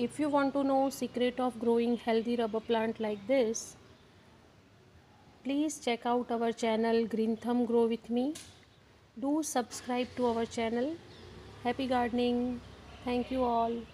If you want to know secret of growing healthy rubber plant like this, please check out our channel Green Thumb Grow with me. Do subscribe to our channel. Happy gardening. Thank you all.